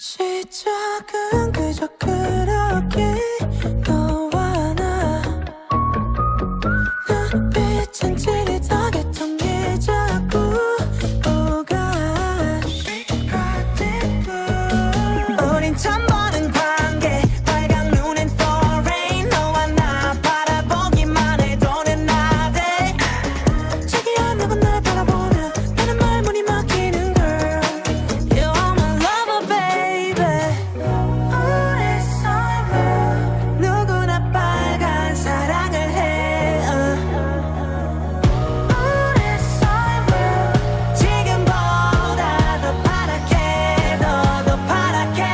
시작은 그저 그렇게 너와 나 눈빛은 찌릿하게 통해 자꾸 오가 우린 처음 보는 관계 빨간 눈엔 foreign 너와 나 바라보기만 해도 내 나대 자기야 누군 날 바라보며 나는 말문이 막히는 girl You are my lover baby 우리 서로 누구나 빨간 사랑을 해 우리 서로 지금보다 더 파랗게 더 파랗게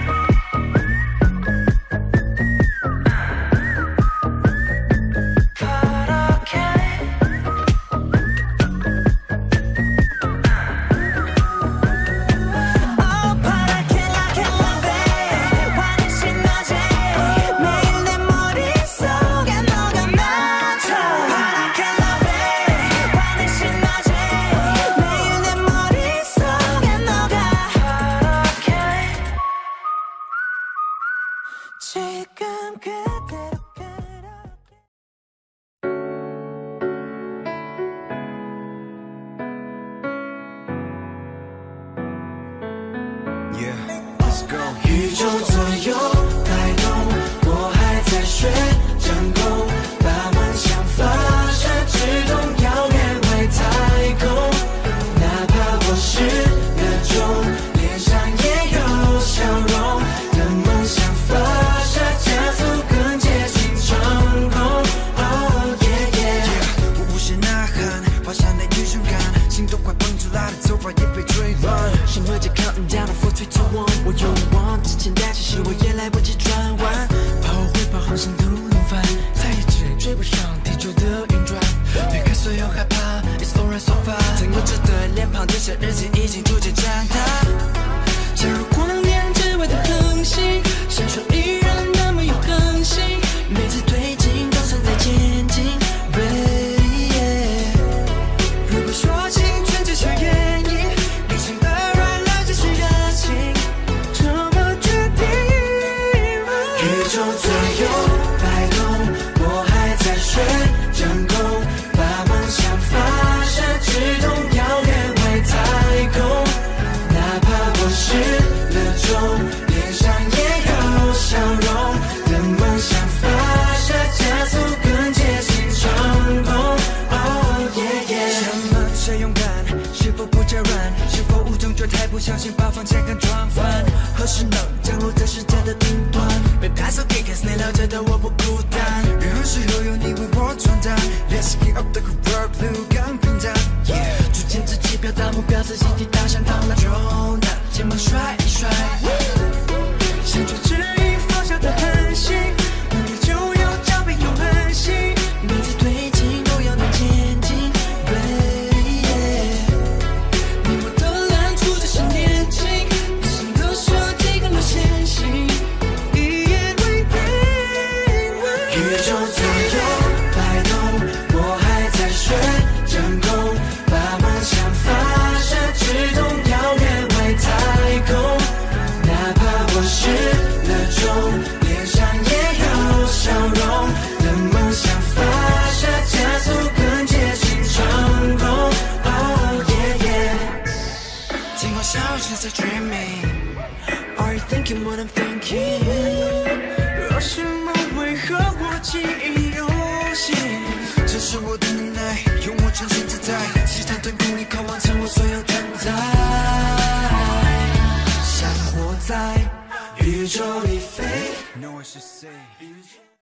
지금 그대로 그렇게 Yeah, let's go. 宇宙左右摆动，我还在学真空，把梦想发射，直通遥远外太空。哪怕我失了踪，脸上也有笑容。等梦想发射，加速更接近成功。Oh yeah yeah， 我无限呐喊，华山的一瞬间，心都快蹦出来了，头发也被吹乱。心率在 counting down from 3, 2, 1，我勇往直前，但其实我也来不及转弯。怕我会把航线都弄反，再也追不上地球的运转。撇开所有害怕 ，It's alright so far。曾有着的脸庞，这些日子已经逐渐长大。加入光年之外的恒星，闪烁依然那么有恒心。每次推进都算在前进。如果说青春只是原因，理性而软了只是热情，怎么决定？ 宇宙左右摆动，我还在学真空，把梦想发射，直通遥远外太空。哪怕我失了踪，脸上也有笑容。等梦想发射，加速更接近成功。Oh yeah yeah。 什么最勇敢？是否不折软？是否无动作太不小心把房间跟撞翻？何时能降落在世界的顶端？被拍手给 kiss， 你了解的我不孤单。任何时候有你为我承担。Let's get up the road， 路更平坦。逐渐自己表达目标，自己抵达上当那就难，肩膀甩一甩。向着指引方向的恒星，努力就有奖杯永恒心。每次推进都要能前进。你我的蓝图只是年轻，理性的设计更多先行，一言为定。 宇宙左右摆动，我还在学真空，把梦想发射，直通遥远外太空。哪怕我失了踪，脸上也有笑容。等梦想发射，加速更接近成功。Oh yeah yeah。 尽管消失在 dreaming，Are you thinking what I'm thinking？ 而是梦为何我记忆犹新？这是我的能耐，用我全身自在，其他对不你渴望成我所有存在，像活在宇宙里飞。No I should say。